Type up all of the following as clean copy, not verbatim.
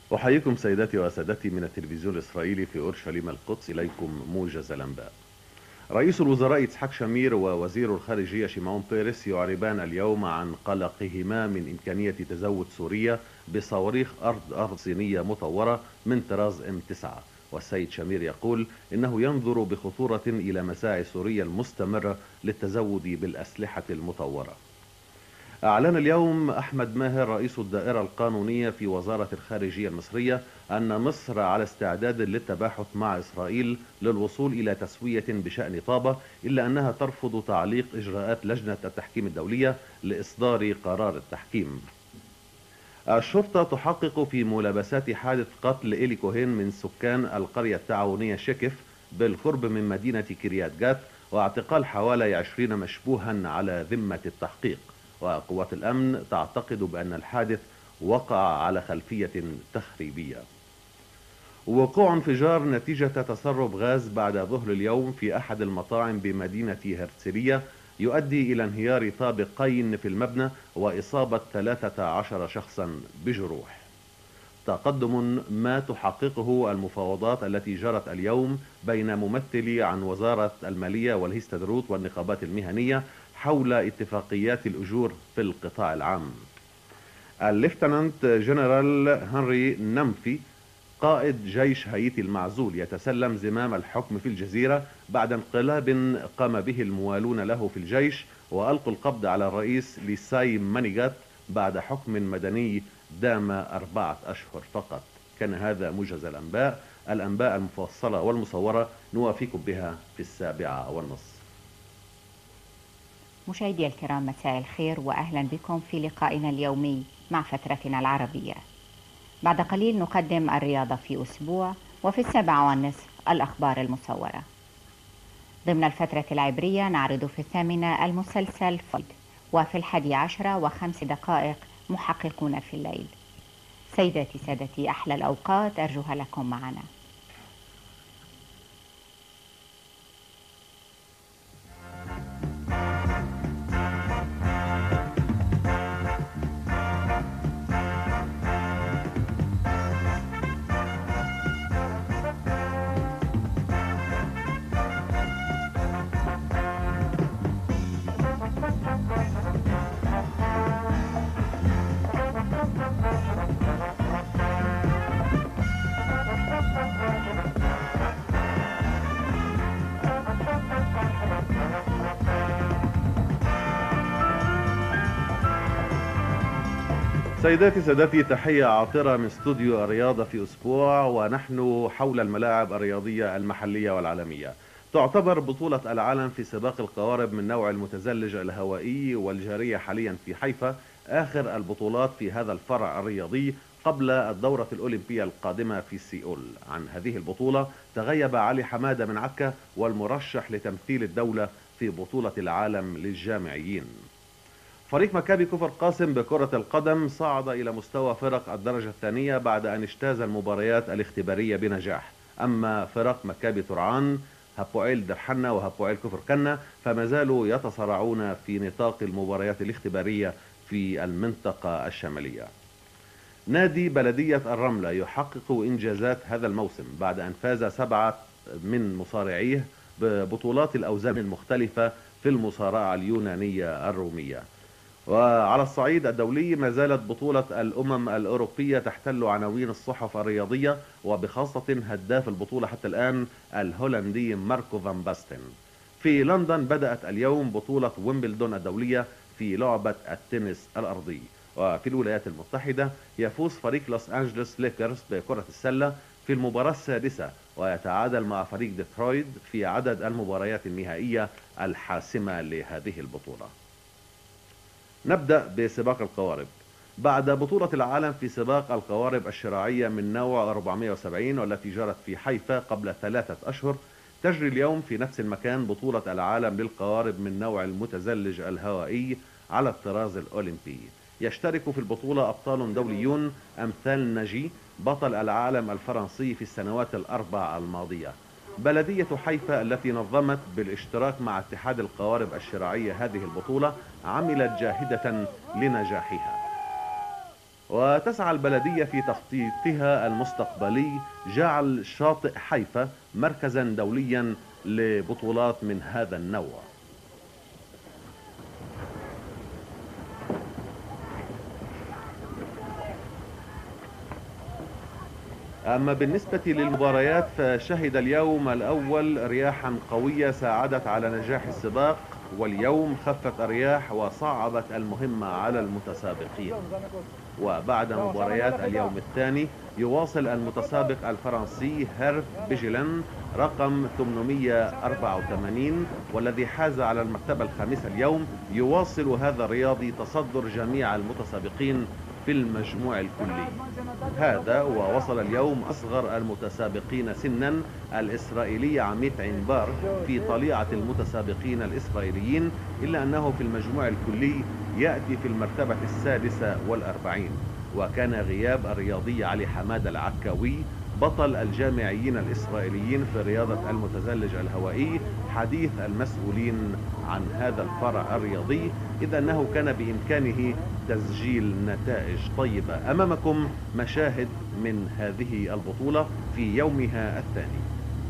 أحييكم سيداتي وسادتي من التلفزيون الإسرائيلي في أورشليم القدس. إليكم موجز الأنباء. رئيس الوزراء يצחק شامير ووزير الخارجية شيمون بيريس يعربان اليوم عن قلقهما من إمكانية تزود سوريا بصواريخ أرض صينية مطورة من طراز M9. والسيد شامير يقول إنه ينظر بخطورة إلى مساعي سوريا المستمرة للتزود بالأسلحة المطورة. أعلن اليوم أحمد ماهر رئيس الدائرة القانونية في وزارة الخارجية المصرية أن مصر على استعداد للتباحث مع إسرائيل للوصول إلى تسوية بشأن طابة، إلا أنها ترفض تعليق إجراءات لجنة التحكيم الدولية لإصدار قرار التحكيم. الشرطة تحقق في ملابسات حادث قتل إيلي كوهين من سكان القرية التعاونية شكف بالقرب من مدينة كريات جات، واعتقال حوالي 20 مشبوها على ذمة التحقيق. وقوات الأمن تعتقد بأن الحادث وقع على خلفية تخريبية. وقوع انفجار نتيجة تسرب غاز بعد ظهر اليوم في أحد المطاعم بمدينة هرتسلية يؤدي إلى انهيار طابقين في المبنى وإصابة 13 شخصا بجروح. تقدم ما تحققه المفاوضات التي جرت اليوم بين ممثلي عن وزارة المالية والهستدروت والنقابات المهنية حول اتفاقيات الأجور في القطاع العام. الليفتنانت جنرال هنري نمفي قائد جيش هايتي المعزول يتسلم زمام الحكم في الجزيرة بعد انقلاب قام به الموالون له في الجيش، وألقوا القبض على الرئيس ليساي مانيغات بعد حكم مدني دام 4 أشهر فقط. كان هذا موجز الأنباء المفصلة والمصورة نوافيكم بها في 7:30. مشاهدي الكرام، مساء الخير وأهلا بكم في لقائنا اليومي مع فترتنا العربية. بعد قليل نقدم الرياضة في أسبوع، وفي 7:30 الأخبار المصورة. ضمن الفترة العبرية نعرض في 8 المسلسل فويد، وفي 11:05 محققون في الليل. سيداتي سادتي، أحلى الأوقات أرجوها لكم معنا. سيداتي سادتي، تحية عاطرة من استوديو الرياضة في أسبوع، ونحن حول الملاعب الرياضية المحلية والعالمية. تعتبر بطولة العالم في سباق القوارب من نوع المتزلج الهوائي والجارية حاليا في حيفا آخر البطولات في هذا الفرع الرياضي قبل الدورة الأولمبية القادمة في سيول. عن هذه البطولة تغيب علي حمادة من عكا والمرشح لتمثيل الدولة في بطولة العالم للجامعيين. فريق مكابي كفر قاسم بكرة القدم صعد إلى مستوى فرق الدرجة الثانية بعد أن اجتاز المباريات الاختبارية بنجاح. أما فرق مكابي ترعان، هابوعيل درحنة وهابوعيل كفر كنا فما زالوا يتصارعون في نطاق المباريات الاختبارية في المنطقة الشمالية. نادي بلدية الرملة يحقق إنجازات هذا الموسم بعد أن فاز 7 من مصارعيه ببطولات الأوزان المختلفة في المصارعة اليونانية الرومية. وعلى الصعيد الدولي ما زالت بطولة الأمم الأوروبية تحتل عناوين الصحف الرياضية، وبخاصة هداف البطولة حتى الآن الهولندي ماركو فان باستن. في لندن بدأت اليوم بطولة ويمبلدون الدولية في لعبة التنس الأرضي. وفي الولايات المتحدة يفوز فريق لوس أنجلوس ليكرز بكرة السلة في المباراة السادسة، ويتعادل مع فريق ديترويت في عدد المباريات النهائية الحاسمة لهذه البطولة. نبدأ بسباق القوارب. بعد بطولة العالم في سباق القوارب الشراعية من نوع 470 والتي جرت في حيفا قبل 3 أشهر، تجري اليوم في نفس المكان بطولة العالم للقوارب من نوع المتزلج الهوائي على الطراز الأولمبي. يشترك في البطولة أبطال دوليون أمثال ناجي بطل العالم الفرنسي في السنوات ال4 الماضية. بلدية حيفا التي نظمت بالاشتراك مع اتحاد القوارب الشراعية هذه البطولة عملت جاهدة لنجاحها. وتسعى البلدية في تخطيطها المستقبلي جعل شاطئ حيفا مركزا دوليا لبطولات من هذا النوع. أما بالنسبة للمباريات فشهد اليوم الأول رياحا قوية ساعدت على نجاح السباق، واليوم خفت الرياح وصعبت المهمة على المتسابقين. وبعد مباريات اليوم الثاني يواصل المتسابق الفرنسي هيرف بيجيلان رقم 884 والذي حاز على المرتبة الخامسة اليوم، يواصل هذا الرياضي تصدر جميع المتسابقين في المجموع الكلي. هذا ووصل اليوم أصغر المتسابقين سنا الإسرائيلي عميت عنبار في طليعة المتسابقين الإسرائيليين، إلا أنه في المجموع الكلي يأتي في المرتبة 46. وكان غياب الرياضي علي حمادة العكاوي بطل الجامعيين الإسرائيليين في رياضة المتزلج الهوائي حديث المسؤولين عن هذا الفرع الرياضي، إذ أنه كان بإمكانه تسجيل نتائج طيبة. أمامكم مشاهد من هذه البطولة في يومها الثاني.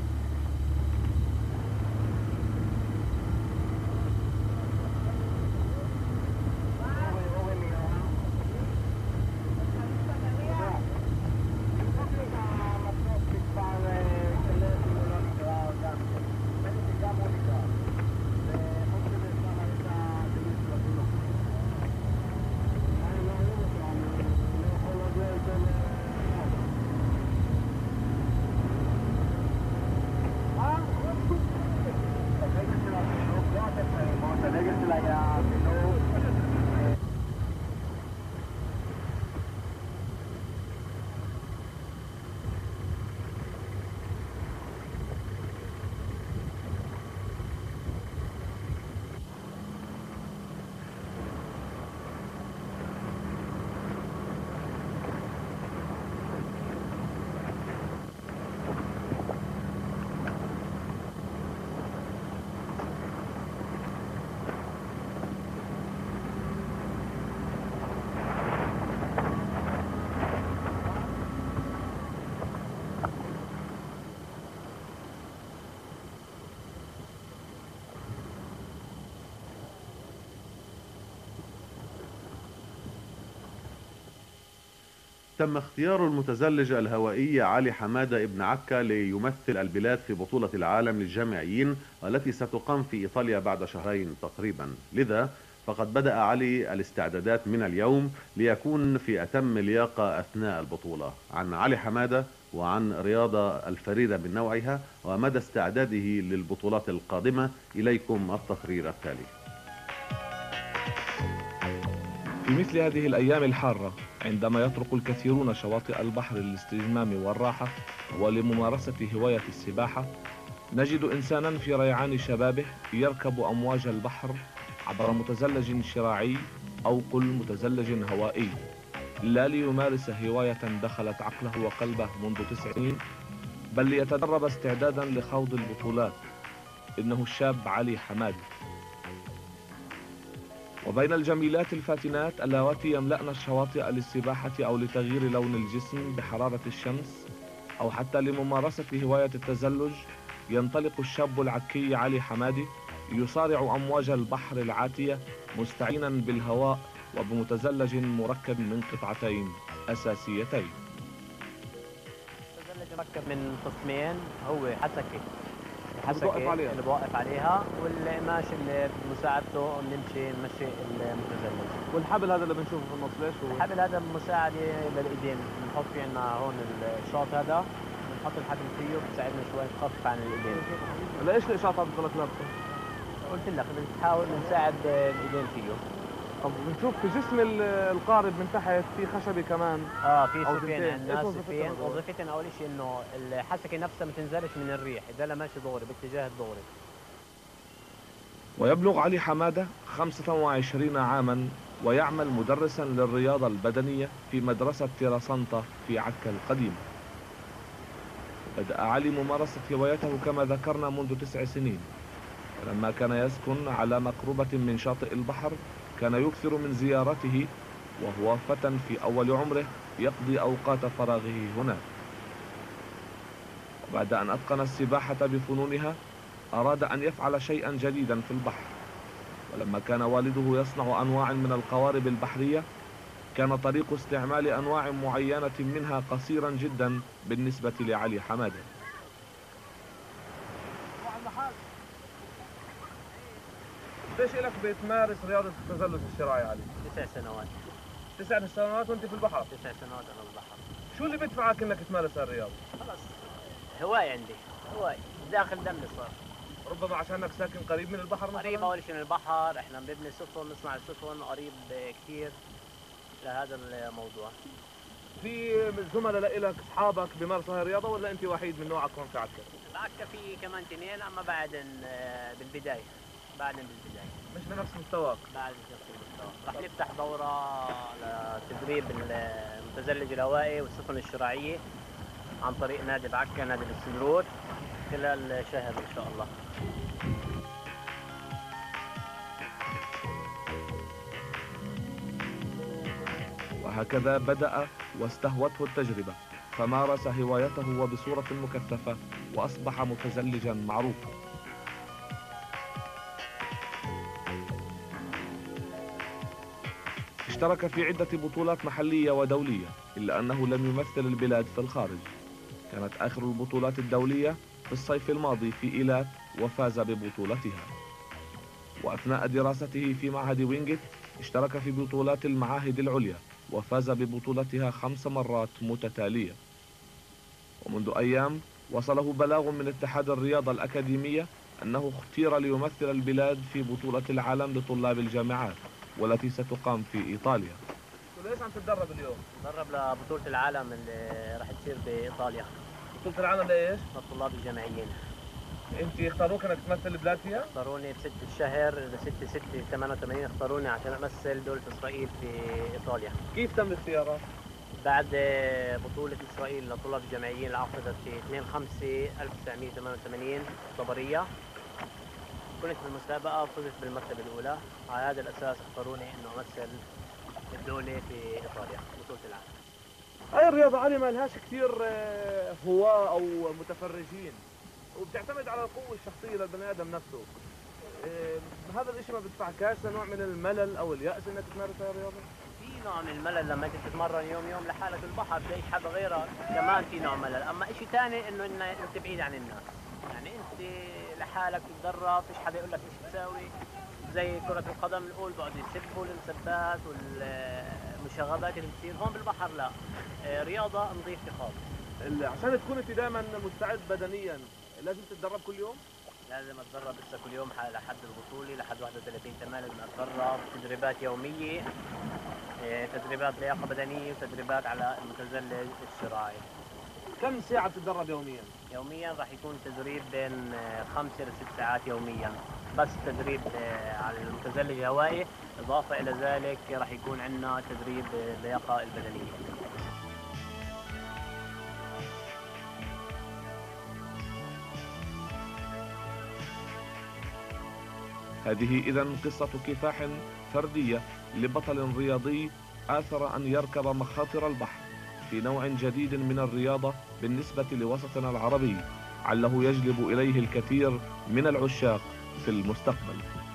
تم اختيار المتزلج الهوائي علي حمادة ابن عكا ليمثل البلاد في بطولة العالم للجامعيين التي ستقام في إيطاليا بعد شهرين تقريبا. لذا فقد بدأ علي الاستعدادات من اليوم ليكون في أتم لياقة أثناء البطولة. عن علي حمادة وعن رياضة الفريدة من نوعها ومدى استعداده للبطولات القادمة إليكم التقرير التالي. في مثل هذه الأيام الحارة عندما يطرق الكثيرون شواطئ البحر للاستجمام والراحة ولممارسة هواية السباحة، نجد إنسانا في ريعان شبابه يركب أمواج البحر عبر متزلج شراعي أو قل متزلج هوائي، لا ليمارس هواية دخلت عقله وقلبه منذ 9 سنين، بل ليتدرب استعدادا لخوض البطولات. إنه الشاب علي حمادة. وبين الجميلات الفاتنات اللواتي يملأن الشواطئ للسباحة أو لتغيير لون الجسم بحرارة الشمس أو حتى لممارسة هواية التزلج، ينطلق الشاب العكي علي حمادة يصارع أمواج البحر العاتية مستعينا بالهواء وبمتزلج مركب من قطعتين أساسيتين. المتزلج مركب من قسمين، هو حسكة اللي بوقف عليها والقماش اللي بمساعدته نمشي المتزلج. والحبل هذا اللي بنشوفه في النص ليش هو؟ الحبل هذا مساعدة للإيدين، بنحط فيه عنا هون الشاط هذا، بنحط الحبل فيه بتساعدنا شوي تخفف عن الإيدين. ليش الإشاط هذا بضلك لابسه؟ قلت لك بنحاول نساعد الإيدين فيه. طب بنشوف في جسم القارب من تحت في خشبي كمان. في سفين عندنا سفين. وظيفتنا اول شيء انه الحسكه نفسها ما تنزلش من الريح، اذا ماشي دغري باتجاه الدغري. ويبلغ علي حمادة 25 عاما ويعمل مدرسا للرياضة البدنية في مدرسة تيراسانتا في عكا القديمة. بدأ علي ممارسة هوايته كما ذكرنا منذ 9 سنين، لما كان يسكن على مقربة من شاطئ البحر كان يكثر من زيارته وهو فتى في أول عمره يقضي أوقات فراغه هناك. وبعد أن أتقن السباحة بفنونها أراد أن يفعل شيئا جديدا في البحر، ولما كان والده يصنع أنواع من القوارب البحرية كان طريق استعمال أنواع معينة منها قصيرا جدا بالنسبة لعلي حمادة. ليش لك بتمارس رياضة التزلج الشراعي علي؟ 9 سنوات. 9 سنوات وانت في البحر؟ 9 سنوات انا في البحر. شو اللي بيدفعك انك تمارس هالرياضة؟ خلص هواية عندي، هواية داخل دمي صار. ربما عشانك ساكن قريب من البحر مثلا؟ قريب اول شيء من البحر، احنا بنبني سفن، نصنع السفن قريب كثير لهذا الموضوع. في زملاء لك اصحابك بيمارسوا هاي الرياضة ولا انت وحيد من نوعك هون في عكا؟ بعكا في كمان اثنين اما بالبداية. بالبداية. مش بنفس مستواك؟ بعد نفس المستوى. رح نفتح دورة لتدريب المتزلج الهوائي والسفن الشراعية عن طريق نادي بعكا، نادي السندرود، خلال شهر ان شاء الله. وهكذا بدأ واستهوته التجربة، فمارس هوايته وبصورة مكثفة وأصبح متزلجا معروفا. اشترك في عدة بطولات محلية ودولية، إلا أنه لم يمثل البلاد في الخارج. كانت آخر البطولات الدولية في الصيف الماضي في إيلات وفاز ببطولتها. وأثناء دراسته في معهد وينجت اشترك في بطولات المعاهد العليا وفاز ببطولتها 5 مرات متتالية. ومنذ أيام وصله بلاغ من اتحاد الرياضة الأكاديمية أنه اختير ليمثل البلاد في بطولة العالم لطلاب الجامعات والتي ستقام في إيطاليا. ليش عم تتدرب اليوم؟ تدرب لبطولة العالم اللي راح تصير بإيطاليا. بطولة العالم لإيش؟ للطلاب الجامعيين. انت اختاروك انك تمثل البلاد فيها؟ اختاروني ب6 الشهر 6/6/88 اختاروني عشان امثل دولة اسرائيل في ايطاليا. كيف تم اختيارك؟ بعد بطولة اسرائيل للطلاب الجامعيين اللي عقدت في 2/5/1988 طبرية، كنت في المسابقة وفزت بالمرتبة الأولى. على هذا الأساس اختاروني إنه أمثل الدولة في إيطاليا بطولة العالم. هاي الرياضة علي ما لهاش كثير هواة أو متفرجين، وبتعتمد على القوة الشخصية للبني آدم نفسه. هذا الشيء ما بدفعكاش لنوع من الملل أو اليأس إنك تمارس هاي الرياضة؟ في نوع من الملل لما أنت تتمرن يوم لحالك بالبحر بتلاقي حدا غيرك، كمان في نوع ملل. أما شيء ثاني إنه أنت بعيد عن الناس، يعني أنت لحالك تتدرب، فيش حدا يقول لك إيش تساوي. زي كرة القدم الأول بقعدوا يسبوا المسبات والمشاغبات اللي بتصير، هون بالبحر لا، رياضة نظيفة خالص. عشان تكون انت دائما مستعد بدنيا لازم تتدرب كل يوم؟ لازم اتدرب لسه كل يوم لحد البطولة، لحد 31/8 لازم اتدرب تدريبات يومية، تدريبات لياقة بدنية وتدريبات على المتزلج الشراعي. كم ساعة بتتدرب يوميا؟ يوميا راح يكون تدريب بين 5 ل6 ساعات يوميا، بس تدريب على المتزلج الهوائي. إضافة إلى ذلك راح يكون عندنا تدريب اللياقة البدنية. هذه إذن قصة كفاح فردية لبطل رياضي آثر أن يركب مخاطر البحر في نوع جديد من الرياضة بالنسبة لوسطنا العربي، عله يجلب إليه الكثير من العشاق في المستقبل.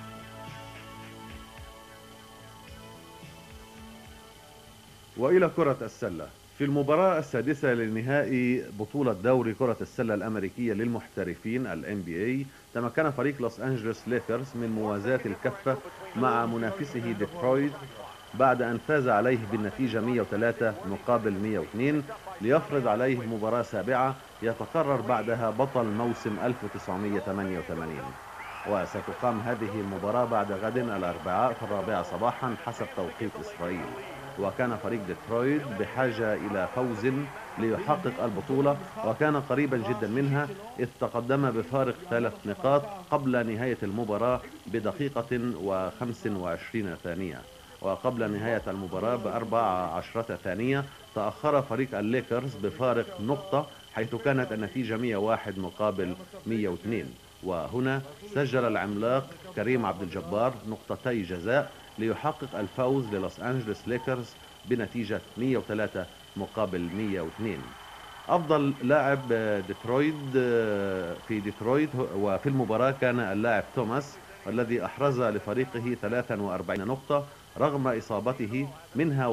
وإلى كرة السلة. في المباراة السادسة لنهائي بطولة دوري كرة السلة الأمريكية للمحترفين ال NBA تمكن فريق لوس أنجلوس ليكرز من موازاة الكفة مع منافسه ديترويت بعد أن فاز عليه بالنتيجة 103 مقابل 102 ليفرض عليه مباراة سابعة يتقرر بعدها بطل موسم 1988. وستقام هذه المباراة بعد غد الأربعاء في 4 صباحا حسب توقيت إسرائيل. وكان فريق ديترويت بحاجة إلى فوز ليحقق البطولة، وكان قريبا جدا منها إذ تقدم بفارق 3 نقاط قبل نهاية المباراة بدقيقة و25 ثانية. وقبل نهاية المباراة ب14 ثانية تأخر فريق الليكرز بفارق نقطة، حيث كانت النتيجة 101 مقابل 102. وهنا سجل العملاق كريم عبد الجبار نقطتي جزاء ليحقق الفوز للوس أنجلوس ليكرز بنتيجة 103 مقابل 102. أفضل لاعب ديترويت في ديترويت وفي المباراة كان اللاعب توماس، والذي أحرز لفريقه 43 نقطة رغم إصابته، منها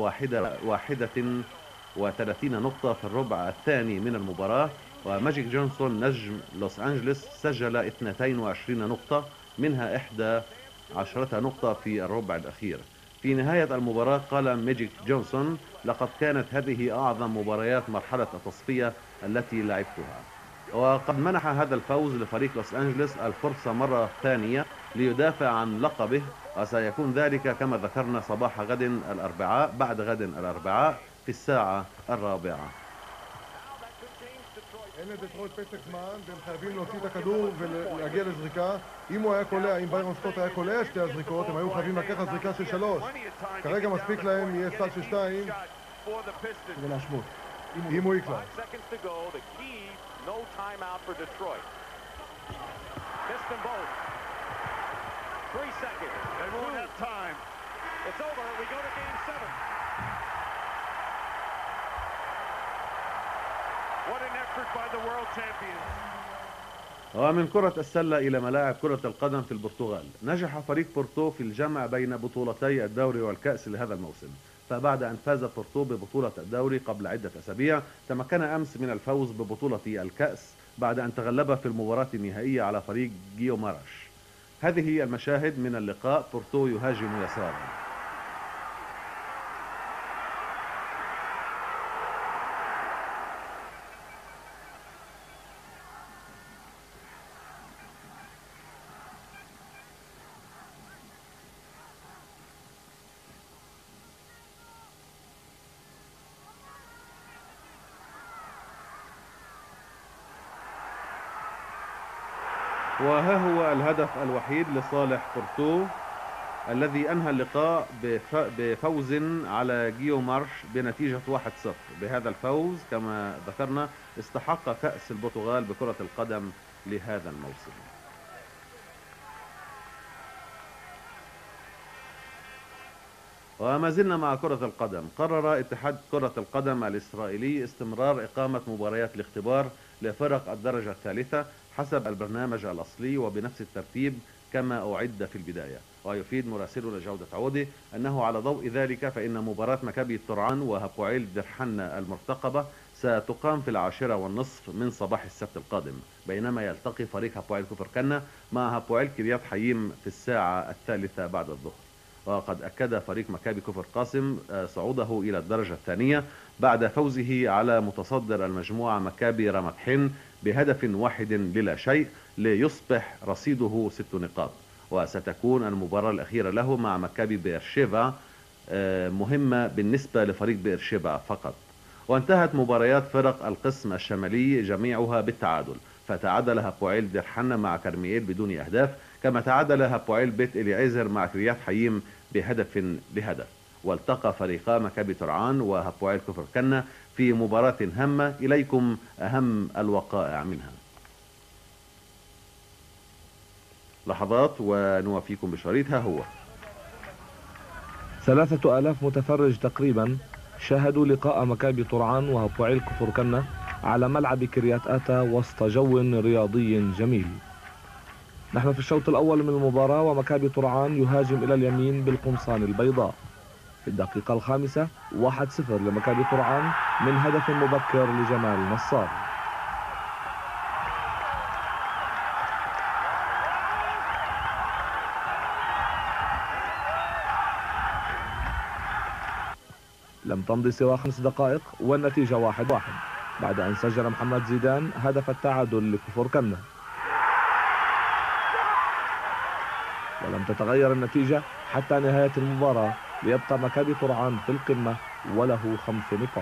31 نقطة في الربع الثاني من المباراة. وماجيك جونسون نجم لوس أنجلوس سجل 22 نقطة، منها 11 نقطة في الربع الأخير. في نهاية المباراة قال ماجيك جونسون: لقد كانت هذه أعظم مباريات مرحلة التصفية التي لعبتها. وقد منح هذا الفوز لفريق لوس أنجلوس الفرصة مرة ثانية ليدافع عن لقبه، وسيكون ذلك كما ذكرنا صباح غد الأربعاء، بعد غد الأربعاء في الساعة 4. אין לדטרויט פסק זמן והם חייבים להוציא את הכדור ולהגיע לזריקה. אם הוא היה קולע, אם ביירון סקוט היה קולע שתי הזריקות, הם היו חייבים לקחת זריקה של 3. כרגע מספיק להם, יהיה סל של 2 כדי להשוות, אם הוא יקלע. ومن كرة السلة إلى ملاعب كرة القدم في البرتغال، نجح فريق بورتو في الجمع بين بطولتي الدوري والكأس لهذا الموسم. فبعد أن فاز بورتو ببطولة الدوري قبل عدة أسابيع، تمكن أمس من الفوز ببطولة الكأس بعد أن تغلب في المباراة النهائية على فريق جيومارش. هذه هي المشاهد من اللقاء. بورتو يهاجم يسارا. وها هو الهدف الوحيد لصالح بورتو الذي أنهى اللقاء بفوز على جيومارش بنتيجة 1-0. بهذا الفوز كما ذكرنا استحق كأس البرتغال بكرة القدم لهذا الموسم. وما زلنا مع كرة القدم. قرر اتحاد كرة القدم الإسرائيلي استمرار إقامة مباريات الاختبار لفرق الدرجة الثالثة حسب البرنامج الأصلي وبنفس الترتيب كما أعد في البداية. ويفيد مراسلنا جودة عودة أنه على ضوء ذلك فإن مباراة مكابي طرعان وهابوعيل درحنا المرتقبة ستقام في 10:30 من صباح السبت القادم، بينما يلتقي فريق هابوعيل كفر كنا مع هابوعيل كريات حييم في الساعة 3 بعد الظهر. وقد أكد فريق مكابي كفر قاسم صعوده إلى الدرجة الثانية بعد فوزه على متصدر المجموعة مكابي رمت حن بهدف 1-0 ليصبح رصيده 6 نقاط. وستكون المباراة الأخيرة له مع مكابي بيرشيفا مهمة بالنسبة لفريق بيرشيفا فقط. وانتهت مباريات فرق القسم الشمالي جميعها بالتعادل، فتعادل هابوعيل درحنا مع كرمييل بدون أهداف، كما تعادل هابوعيل بيت إليعزر مع كريات حييم بهدف. والتقى فريقا مكابي طرعان وهابوعيل كفر كنا في مباراة هامة. إليكم أهم الوقائع منها. لحظات ونوافيكم بشريطها. هو 3000 متفرج تقريبا شاهدوا لقاء مكابي طرعان وهابوعيل كفر كنا على ملعب كريات آتا وسط جو رياضي جميل. نحن في الشوط الأول من المباراة ومكابي طرعان يهاجم إلى اليمين بالقمصان البيضاء. في الدقيقة 5 1-0 لمكابي طرعان من هدف مبكر لجمال نصار. لم تمضي سوى 5 دقائق والنتيجة 1-1 بعد أن سجل محمد زيدان هدف التعادل لكفر كنا. ولم تتغير النتيجة حتى نهاية المباراة ليبقى مكابي طرعان في القمة وله 5 نقاط.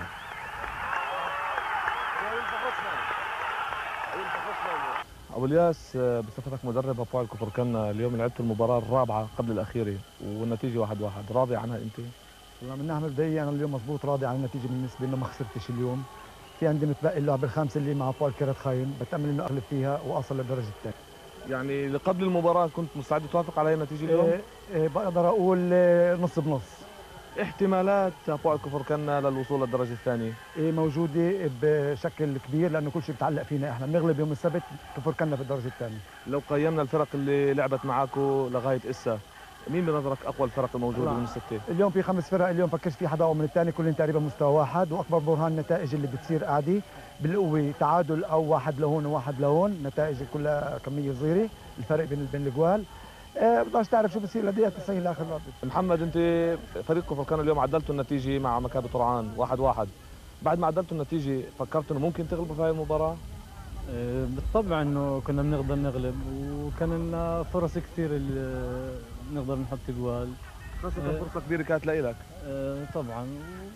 أبو الياس، بصفتك مدرب هابوعيل كفر كنا اليوم لعبت المباراة الرابعة قبل الأخيرة والنتيجة 1-1، راضي عنها أنت؟ والله من ناحية مبدئية أنا اليوم مضبوط راضي عن النتيجة بالنسبة إنه ما خسرتش اليوم. في عندي متبقي اللعبة الخامسة اللي مع هابوعيل كرة خايم، بتأمل إنه أغلب فيها وأصل للدرجة الثانية. يعني قبل المباراة كنت مستعد توافق على النتيجة اليوم؟ بقدر اقول نص بنص. احتمالات بوع كفر كنا للوصول للدرجة الثانية موجوده بشكل كبير، لانه كل شيء بتعلق فينا احنا. بنغلب يوم السبت كفر كنا في الدرجه الثانيه. لو قيمنا الفرق اللي لعبت معاكم لغاية إسا، مين بنظرك أقوى الفرق الموجودة من الستة؟ اليوم في 5 فرق، اليوم فكرش في حدا أقوى من الثاني، كلهم تقريبا مستوى واحد، واكبر برهان النتائج اللي بتصير قاعده بالقوه، تعادل او واحد لهون وواحد لهون، نتائج كلها كميه صغيره، الفرق بين الجوال. بتقدرش تعرف شو بصير لدقيقه 90 لاخر لعبه. محمد، انت فريق كفر كان اليوم عدلتوا النتيجة مع مكابي طرعان 1-1، بعد ما عدلتوا النتيجة فكرتوا انه ممكن تغلبوا في هاي المباراة؟ بالطبع انه كنا بنقدر نغلب، وكان لنا فرص كثير اللي نقدر نحط جوال، خاصة فرصة كبيرة كانت لإلك. طبعا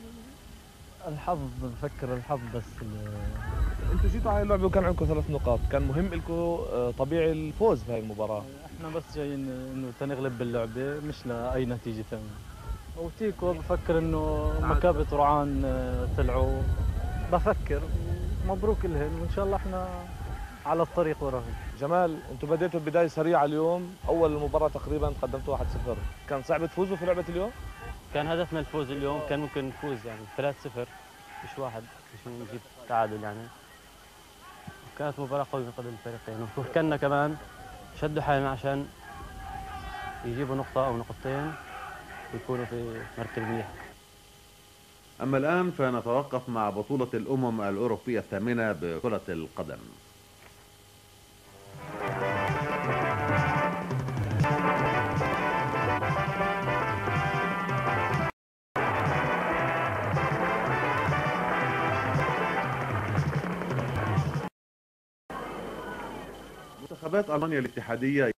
الحظ، بفكر الحظ بس. انتوا جيتوا على اللعبة وكان عندكم 3 نقاط، كان مهم لكم طبيعي الفوز في هاي المباراة. احنا بس جايين انه تنغلب باللعبة، مش لأي نتيجة ثانية. وتيكو بفكر انه مكابي طرعان طلعوا، بفكر مبروك لهم، وان شاء الله احنا على الطريق وراهم. جمال، انتوا بديتوا بداية سريعة اليوم، أول المباراة تقريبا تقدمتوا 1-0، كان صعب تفوزوا في لعبة اليوم؟ كان هدفنا الفوز اليوم، كان ممكن نفوز يعني 3-0 مش 1، مش نجيب تعادل يعني. كانت مباراة قوية من قبل الفريقين، وكنا كمان شدوا حالنا عشان يجيبوا نقطة أو نقطتين ويكونوا في مركز منيح. أما الآن فنتوقف مع بطولة الأمم الأوروبية الثامنة بكرة القدم. منتخبات ألمانيا الاتحادية